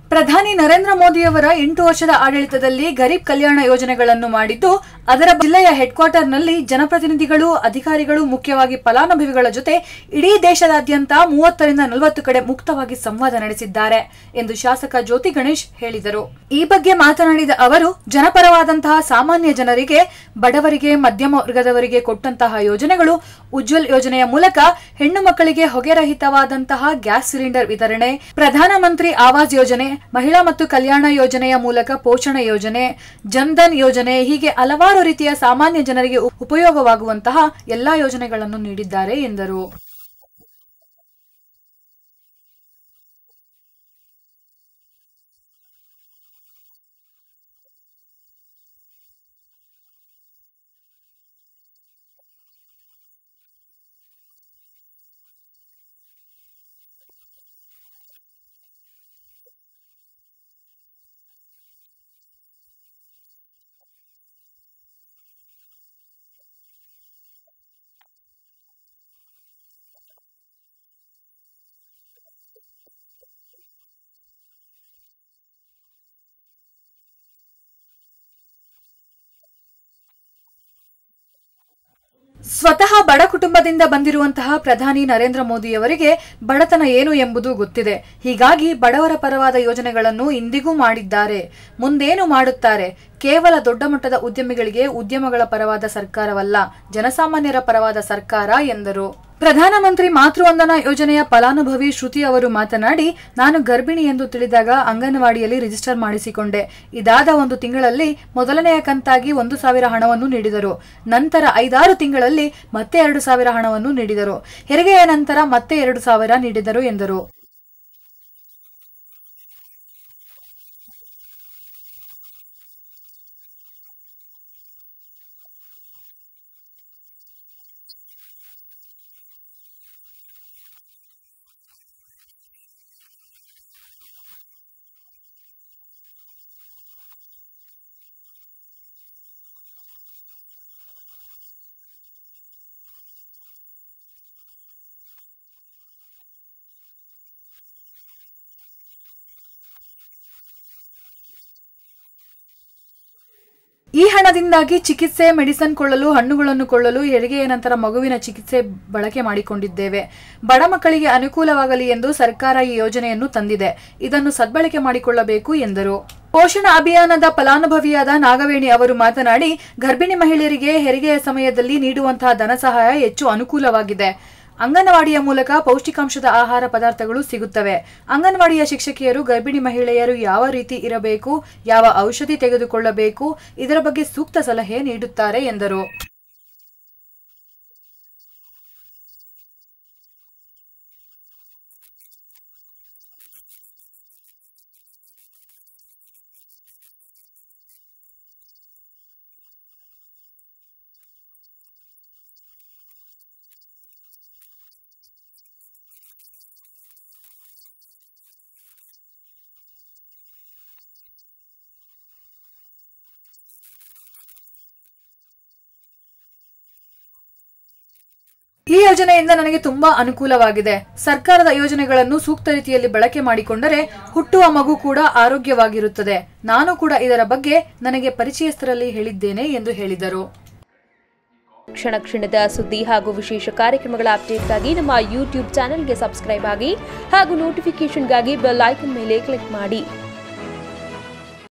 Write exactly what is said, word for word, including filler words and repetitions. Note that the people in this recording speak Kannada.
ಪ್ರಧಾನಿ ನರೇಂದ್ರ ಮೋದಿಯವರ ಎಂಟು ವರ್ಷದ ಆಡಳಿತದಲ್ಲಿ ಗರೀಬ್ ಕಲ್ಯಾಣ ಯೋಜನೆಗಳನ್ನು ಮಾಡಿದ್ದು, ಅದರ ಜಿಲ್ಲೆಯ ಹೆಡ್ ಕ್ವಾರ್ಟರ್ನಲ್ಲಿ ಜನಪ್ರತಿನಿಧಿಗಳು, ಅಧಿಕಾರಿಗಳು, ಮುಖ್ಯವಾಗಿ ಫಲಾನುಭವಿಗಳ ಜೊತೆ ಇಡೀ ದೇಶದಾದ್ಯಂತ ಮೂವತ್ತರಿಂದ ನಲವತ್ತು ಕಡೆ ಮುಕ್ತವಾಗಿ ಸಂವಾದ ನಡೆಸಿದ್ದಾರೆ ಎಂದು ಶಾಸಕ ಜ್ಯೋತಿ ಗಣೇಶ್ ಹೇಳಿದರು. ಈ ಬಗ್ಗೆ ಮಾತನಾಡಿದ ಅವರು, ಜನಪರವಾದಂತಹ ಸಾಮಾನ್ಯ ಜನರಿಗೆ, ಬಡವರಿಗೆ, ಮಧ್ಯಮ ವರ್ಗದವರಿಗೆ ಕೊಟ್ಟಂತಹ ಯೋಜನೆಗಳು, ಉಜ್ವಲ್ ಯೋಜನೆಯ ಮೂಲಕ ಹೆಣ್ಣು ಮಕ್ಕಳಿಗೆ ಹೊಗೆರಹಿತವಾದಂತಹ ಗ್ಯಾಸ್ ಸಿಲಿಂಡರ್ ವಿತರಣೆ, ಪ್ರಧಾನಮಂತ್ರಿ ಆವಾಸ್ ಯೋಜನೆ, ಮಹಿಳಾ ಮತ್ತು ಕಲ್ಯಾಣ ಯೋಜನೆಯ ಮೂಲಕ ಪೋಷಣ ಯೋಜನೆ, ಜನ್ಧನ್ ಯೋಜನೆ, ಹೀಗೆ ಹಲವಾರು ರೀತಿಯ ಸಾಮಾನ್ಯ ಜನರಿಗೆ ಉಪಯೋಗವಾಗುವಂತಹ ಎಲ್ಲಾ ಯೋಜನೆಗಳನ್ನು ನೀಡಿದ್ದಾರೆ ಎಂದರು. ಸ್ವತಃ ಬಡ ಕುಟುಂಬದಿಂದ ಬಂದಿರುವಂತಹ ಪ್ರಧಾನಿ ನರೇಂದ್ರ ಮೋದಿಯವರಿಗೆ ಬಡತನ ಏನು ಎಂಬುದು ಗೊತ್ತಿದೆ. ಹೀಗಾಗಿ ಬಡವರ ಪರವಾದ ಯೋಜನೆಗಳನ್ನು ಇಂದಿಗೂ ಮಾಡಿದ್ದಾರೆ, ಮುಂದೇನು ಮಾಡುತ್ತಾರೆ. ಕೇವಲ ದೊಡ್ಡ ಮಟ್ಟದ ಉದ್ಯಮಿಗಳಿಗೆ ಉದ್ಯಮಗಳ ಪರವಾದ ಸರ್ಕಾರವಲ್ಲ, ಜನಸಾಮಾನ್ಯರ ಪರವಾದ ಸರ್ಕಾರ ಎಂದರು. ಪ್ರಧಾನಮಂತ್ರಿ ಮಾತೃವಂದನಾ ಯೋಜನೆಯ ಫಲಾನುಭವಿ ಶ್ರುತಿ ಅವರು ಮಾತನಾಡಿ, ನಾನು ಗರ್ಭಿಣಿ ಎಂದು ತಿಳಿದಾಗ ಅಂಗನವಾಡಿಯಲ್ಲಿ ರಿಜಿಸ್ಟರ್ ಮಾಡಿಸಿಕೊಂಡೆ. ಇದಾದ ಒಂದು ತಿಂಗಳಲ್ಲಿ ಮೊದಲನೆಯ ಕಂತಾಗಿ ಒಂದು ಸಾವಿರ ಹಣವನ್ನು ನೀಡಿದರು. ನಂತರ ಐದಾರು ತಿಂಗಳಲ್ಲಿ ಮತ್ತೆ ಎರಡು ಸಾವಿರ ಹಣವನ್ನು ನೀಡಿದರು. ಹೆರಿಗೆಯ ನಂತರ ಮತ್ತೆ ಎರಡು ಸಾವಿರ ನೀಡಿದರು ಎಂದರು. ಈ ಹಣದಿಂದಾಗಿ ಚಿಕಿತ್ಸೆ, ಮೆಡಿಸಿನ್ ಕೊಳ್ಳಲು, ಹಣ್ಣುಗಳನ್ನು ಕೊಳ್ಳಲು, ಹೆರಿಗೆಯ ನಂತರ ಮಗುವಿನ ಚಿಕಿತ್ಸೆ ಬಳಕೆ ಮಾಡಿಕೊಂಡಿದ್ದೇವೆ. ಬಡ ಮಕ್ಕಳಿಗೆ ಅನುಕೂಲವಾಗಲಿ ಎಂದು ಸರ್ಕಾರ ಈ ಯೋಜನೆಯನ್ನು ತಂದಿದೆ. ಇದನ್ನು ಸದ್ಬಳಕೆ ಮಾಡಿಕೊಳ್ಳಬೇಕು ಎಂದರು. ಪೋಷಣ ಅಭಿಯಾನದ ಫಲಾನುಭವಿಯಾದ ನಾಗವೇಣಿ ಅವರು ಮಾತನಾಡಿ, ಗರ್ಭಿಣಿ ಮಹಿಳೆಯರಿಗೆ ಹೆರಿಗೆಯ ಸಮಯದಲ್ಲಿ ನೀಡುವಂತಹ ಧನ ಸಹಾಯ ಹೆಚ್ಚು ಅನುಕೂಲವಾಗಿದೆ. ಅಂಗನವಾಡಿಯ ಮೂಲಕ ಪೌಷ್ಟಿಕಾಂಶದ ಆಹಾರ ಪದಾರ್ಥಗಳು ಸಿಗುತ್ತವೆ. ಅಂಗನವಾಡಿಯ ಶಿಕ್ಷಕಿಯರು ಗರ್ಭಿಣಿ ಮಹಿಳೆಯರು ಯಾವ ರೀತಿ ಇರಬೇಕು, ಯಾವ ಔಷಧಿ ತೆಗೆದುಕೊಳ್ಳಬೇಕು, ಇದರ ಬಗ್ಗೆ ಸೂಕ್ತ ಸಲಹೆ ನೀಡುತ್ತಾರೆ ಎಂದರು. ಈ ಯೋಜನೆಯಿಂದ ನನಗೆ ತುಂಬಾ ಅನುಕೂಲವಾಗಿದೆ. ಸರ್ಕಾರದ ಯೋಜನೆಗಳನ್ನು ಸೂಕ್ತ ರೀತಿಯಲ್ಲಿ ಬಳಕೆ ಮಾಡಿಕೊಂಡರೆ ಹುಟ್ಟುವ ಮಗು ಕೂಡ ಆರೋಗ್ಯವಾಗಿರುತ್ತದೆ. ನಾನು ಕೂಡ ಇದರ ಬಗ್ಗೆ ನನಗೆ ಪರಿಚಯಸ್ಥರಲ್ಲಿ ಹೇಳಿದ್ದೇನೆ ಎಂದು ಹೇಳಿದರು. ಕ್ಷಣ ಕ್ಷಣದ ಸುದ್ದಿ ಹಾಗೂ ವಿಶೇಷ ಕಾರ್ಯಕ್ರಮಗಳ ಅಪ್ಡೇಟ್ಗಾಗಿ ನಮ್ಮ ಯೂಟ್ಯೂಬ್ ಚಾನೆಲ್ಗೆ ಸಬ್ಸ್ಕ್ರೈಬ್ ಆಗಿ ಹಾಗೂ ನೋಟಿಫಿಕೇಶನ್ಗಾಗಿ ಬೆಲ್ ಐಕಾನ್ ಮೇಲೆ ಕ್ಲಿಕ್ ಮಾಡಿ.